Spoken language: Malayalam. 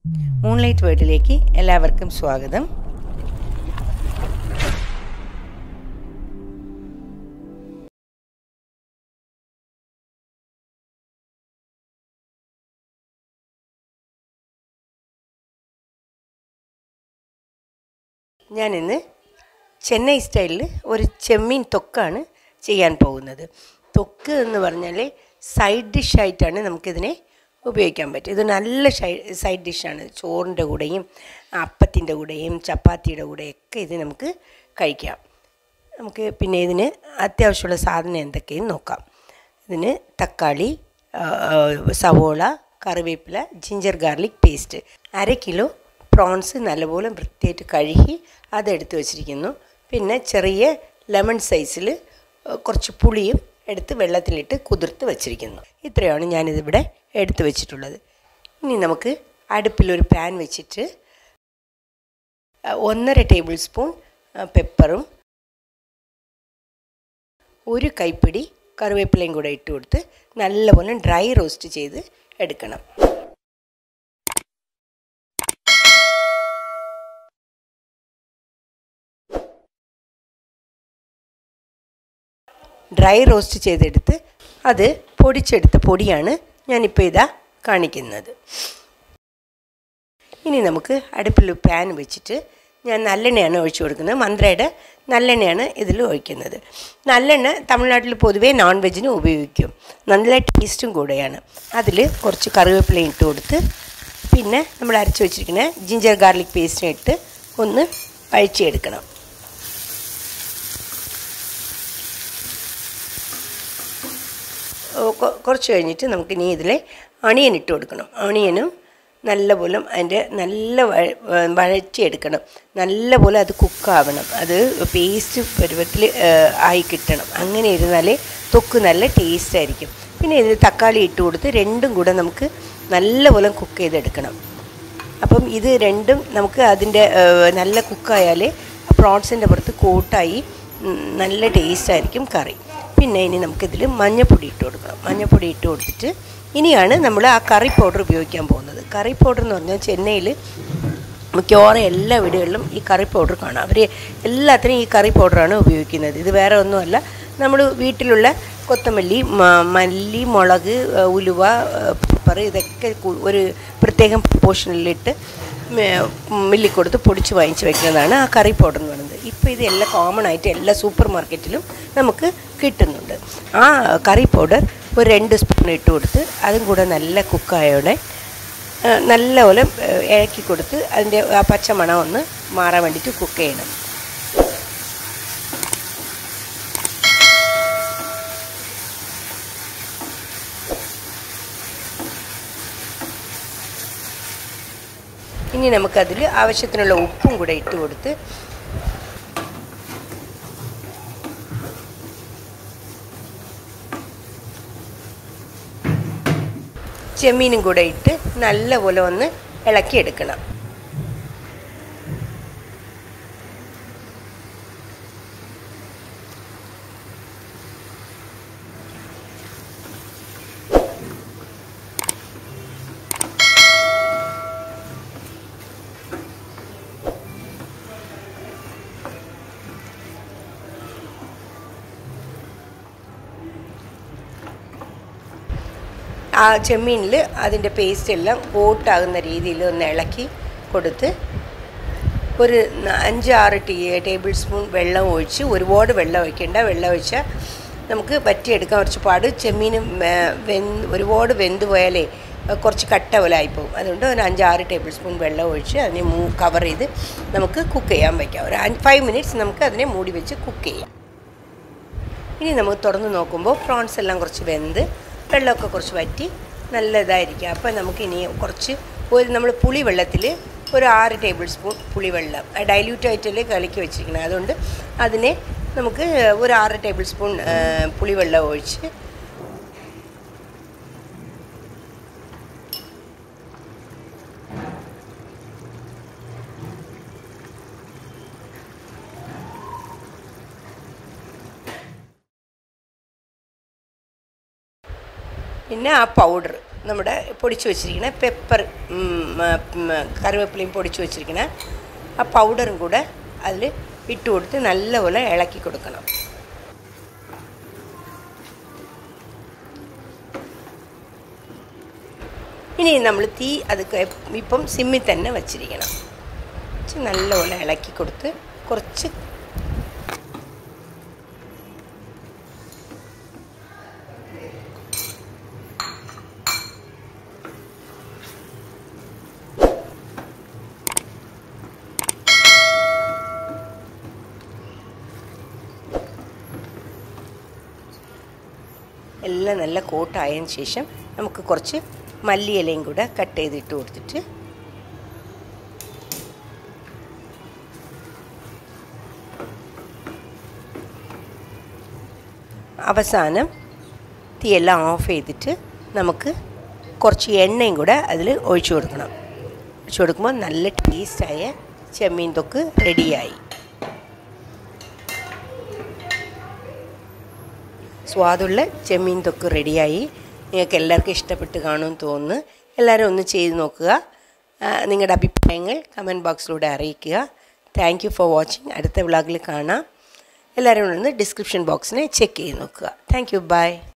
Moonlight Worldലേക്ക് എല്ലാവർക്കും സ്വാഗതം. ഞാനിന്ന് ചെന്നൈ സ്റ്റൈലിൽ ഒരു ചെമ്മീൻ തൊക്കാണ് ചെയ്യാൻ പോകുന്നത്. തൊക്ക് എന്ന് പറഞ്ഞാൽ സൈഡ് ഡിഷായിട്ടാണ് നമുക്കിതിനെ ഉപയോഗിക്കാൻ പറ്റും. ഇത് നല്ല സൈഡ് ഡിഷാണ്. ചോറിൻ്റെ കൂടെയും അപ്പത്തിൻ്റെ കൂടെയും ചപ്പാത്തിയുടെ കൂടെയൊക്കെ ഇത് നമുക്ക് കഴിക്കാം. നമുക്ക് പിന്നെ ഇതിന് അത്യാവശ്യമുള്ള സാധനം എന്തൊക്കെയും നോക്കാം. ഇതിന് തക്കാളി, സവോള, കറിവേപ്പില, ginger garlic paste, 1/2 kilo prawns നല്ലപോലെ വൃത്തിയായിട്ട് കഴുകി അതെടുത്ത് വെച്ചിരിക്കുന്നു. പിന്നെ ചെറിയ ലെമൺ സൈസിൽ കുറച്ച് പുളിയും എടുത്ത് വെള്ളത്തിലിട്ട് കുതിർത്ത് വെച്ചിരിക്കുന്നു. ഇത്രയാണ് ഞാനിതിവിടെ എടുത്ത് വെച്ചിട്ടുള്ളത്. ഇനി നമുക്ക് അടുപ്പിലൊരു പാൻ വെച്ചിട്ട് 1.5 ടേബിൾ സ്പൂൺ പെപ്പറും 1 കൈപ്പിടി കറിവേപ്പിലയും കൂടെ ഇട്ട് കൊടുത്ത് നല്ലപോലെ ഡ്രൈ റോസ്റ്റ് ചെയ്ത് എടുക്കണം. ഡ്രൈ റോസ്റ്റ് ചെയ്തെടുത്ത് അത് പൊടിച്ചെടുത്ത പൊടിയാണ് ഞാനിപ്പോൾ ഇതാ കാണിക്കുന്നത്. ഇനി നമുക്ക് അടുപ്പിൽ പാൻ വെച്ചിട്ട് ഞാൻ നല്ലെണ്ണയാണ് ഒഴിച്ചു കൊടുക്കുന്നത്. മന്ത്രയുടെ നല്ലെണ്ണയാണ് ഇതിൽ ഒഴിക്കുന്നത്. നല്ലെണ്ണ തമിഴ്നാട്ടിൽ പൊതുവേ നോൺ വെജിന് ഉപയോഗിക്കും. നല്ല ടേസ്റ്റും കൂടെയാണ്. അതിൽ കുറച്ച് കറിവേപ്പില ഇട്ട് കൊടുത്ത് പിന്നെ നമ്മൾ അരച്ച് വെച്ചിരിക്കുന്ന ജിഞ്ചർ ഗാർലിക് പേസ്റ്റിനെ ഇട്ട് ഒന്ന് വഴറ്റിയെടുക്കണം. കുറച്ച് കഴിഞ്ഞിട്ട് നമുക്കിനി ഇതിൽ അണിയൻ ഇട്ട് കൊടുക്കണം. അണിയനും നല്ലപോലെ അതിൻ്റെ നല്ല വഴറ്റിയെടുക്കണം. നല്ലപോലെ അത് കുക്കാവണം. അത് പേസ്റ്റ് പരുവത്തിൽ ആയി കിട്ടണം. അങ്ങനെ ഇരുന്നാലേ തൊക്ക് നല്ല ടേസ്റ്റ് ആയിരിക്കും. പിന്നെ ഇതിൽ തക്കാളി ഇട്ട് കൊടുത്ത് രണ്ടും കൂടെ നമുക്ക് നല്ലപോലെ കുക്ക് ചെയ്തെടുക്കണം. അപ്പം ഇത് രണ്ടും നമുക്ക് അതിൻ്റെ നല്ല കുക്കായാലേ പ്രോൺസിൻ്റെ പുറത്ത് കോട്ടായി നല്ല ടേസ്റ്റായിരിക്കും കറി. പിന്നെ ഇനി നമുക്കിതിൽ മഞ്ഞൾപ്പൊടി ഇട്ട് കൊടുക്കണം. മഞ്ഞൾപ്പൊടി ഇട്ട് കൊടുത്തിട്ട് ഇനിയാണ് നമ്മൾ ആ കറി പൗഡർ ഉപയോഗിക്കാൻ പോകുന്നത്. കറി പൗഡർ എന്ന് പറഞ്ഞാൽ ചെന്നൈയിൽ മിക്കവാറും എല്ലാ വീടുകളിലും ഈ കറി പൗഡർ കാണാം. അവർ എല്ലാത്തിനും ഈ കറി പൗഡറാണ് ഉപയോഗിക്കുന്നത്. ഇത് വേറെ ഒന്നുമല്ല, നമ്മൾ വീട്ടിലുള്ള കൊത്തമല്ലി, മല്ലി, മുളക്, ഉലുവ, പെപ്പർ ഇതൊക്കെ ഒരു പ്രത്യേകം പോർഷനിലിട്ട് മില്ലിക്കൊടുത്ത് പൊടിച്ച് വാങ്ങിച്ച് വെക്കുന്നതാണ് ആ കറി പൗഡർ എന്ന് പറയുന്നത്. ഇപ്പോൾ ഇത് എല്ലാം കോമൺ ആയിട്ട് എല്ലാ സൂപ്പർ മാർക്കറ്റിലും നമുക്ക് കിട്ടുന്നുണ്ട്. ആ കറി പൗഡർ ഒരു 2 സ്പൂൺ ഇട്ട് കൊടുത്ത് അതും കൂടെ നല്ല കുക്കായോടെ നല്ലപോലെ ഇളക്കി കൊടുത്ത് അതിൻ്റെ ആ പച്ചമണം ഒന്ന് മാറാൻ വേണ്ടിയിട്ട് കുക്ക് ചെയ്യണം. ഇനി നമുക്കതിൽ ആവശ്യത്തിനുള്ള ഉപ്പും കൂടെ ഇട്ട് കൊടുത്ത് ചെമ്മീനും കൂടെ ഇട്ട് നല്ലപോലെ ഒന്ന് ഇളക്കിയെടുക്കണം. ആ ചെമ്മീനിൽ അതിൻ്റെ പേസ്റ്റ് എല്ലാം കോട്ടാകുന്ന രീതിയിൽ ഒന്ന് ഇളക്കി കൊടുത്ത് ഒരു 5-6 ടേബിൾ സ്പൂൺ വെള്ളം ഒഴിച്ച്, ഒരുപാട് വെള്ളം ഒഴിക്കേണ്ട. വെള്ളം ഒഴിച്ചാൽ നമുക്ക് വറ്റിയെടുക്കാൻ കുറച്ച് പാട്. ചെമ്മീനും ഒരുപാട് വെന്ത് പോയാലേ കുറച്ച് കട്ട പോലെ ആയിപ്പോവും. അതുകൊണ്ട് ഒരു 5-6 ടേബിൾ സ്പൂൺ വെള്ളം ഒഴിച്ച് അതിനെ കവർ ചെയ്ത് നമുക്ക് കുക്ക് ചെയ്യാൻ വയ്ക്കാം. ഒരു 5 മിനിറ്റ്സ് നമുക്ക് അതിനെ മൂടി വെച്ച് കുക്ക് ചെയ്യാം. ഇനി നമുക്ക് തുറന്ന് നോക്കുമ്പോൾ പ്രോൺസ് എല്ലാം കുറച്ച് വെന്ത് വെള്ളമൊക്കെ കുറച്ച് വറ്റി നല്ല ഇതായിരിക്കും. അപ്പോൾ നമുക്കിനി കുറച്ച് നമ്മൾ പുളിവെള്ളത്തിൽ ഒരു 6 ടേബിൾ സ്പൂൺ പുളിവെള്ളം ഡൈല്യൂട്ട് ആയിട്ടല്ലേ കലക്കി വെച്ചിരിക്കുന്നത്. അതുകൊണ്ട് അതിനെ നമുക്ക് ഒരു 6 ടേബിൾ സ്പൂൺ പുളിവെള്ളം ഒഴിച്ച് പിന്നെ ആ പൗഡർ നമ്മുടെ പൊടിച്ച് വെച്ചിരിക്കുന്ന പെപ്പർ കറിവേപ്പിലയും പൊടിച്ച് വെച്ചിരിക്കുന്ന ആ പൗഡറും കൂടെ അതിൽ ഇട്ട് കൊടുത്ത് നല്ലപോലെ ഇളക്കി കൊടുക്കണം. ഇനി നമ്മൾ തീ അതൊക്കെ ഇപ്പം സിമ്മിൽ തന്നെ വച്ചിരിക്കണം. നല്ലപോലെ ഇളക്കി കൊടുത്ത് കുറച്ച് എല്ലാം നല്ല കോട്ടായതിന് ശേഷം നമുക്ക് കുറച്ച് മല്ലിയിലയും കൂടെ കട്ട് ചെയ്തിട്ട് കൊടുത്തിട്ട് അവസാനം തീയെല്ലാം ഓഫ് ചെയ്തിട്ട് നമുക്ക് കുറച്ച് എണ്ണയും കൂടെ അതിൽ ഒഴിച്ചു കൊടുക്കണം. ഒഴിച്ചു കൊടുക്കുമ്പോൾ നല്ല ടേസ്റ്റായ ചെമ്മീൻ തൊക്ക് റെഡിയായി. സ്വാദുള്ള ചെമ്മീൻ തൊക്ക് റെഡിയായി. നിങ്ങൾക്ക് എല്ലാവർക്കും ഇഷ്ടപ്പെട്ട് കാണുമെന്ന് തോന്നുന്നു. എല്ലാവരും ഒന്ന് ചെയ്ത് നോക്കുക. നിങ്ങളുടെ അഭിപ്രായങ്ങൾ കമൻറ്റ് ബോക്സിലൂടെ അറിയിക്കുക. Thank you for watching. അടുത്ത വ്ളോഗിൽ കാണാം. എല്ലാവരും ഒന്ന് ഡിസ്ക്രിപ്ഷൻ ബോക്സിനെ ചെക്ക് ചെയ്ത് നോക്കുക. Thank you. ബൈ.